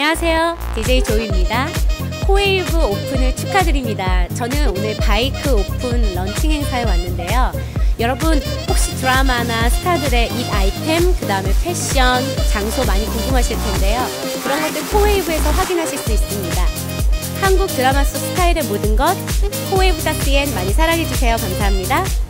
안녕하세요. DJ 조이입니다. 코웨이브 오픈을 축하드립니다. 저는 오늘 바이크 오픈 런칭 행사에 왔는데요. 여러분 혹시 드라마나 스타들의 잇 아이템, 그 다음에 패션, 장소 많이 궁금하실 텐데요. 그런 것들 코웨이브에서 확인하실 수 있습니다. 한국 드라마 속 스타일의 모든 것 코웨이브.cn 많이 사랑해주세요. 감사합니다.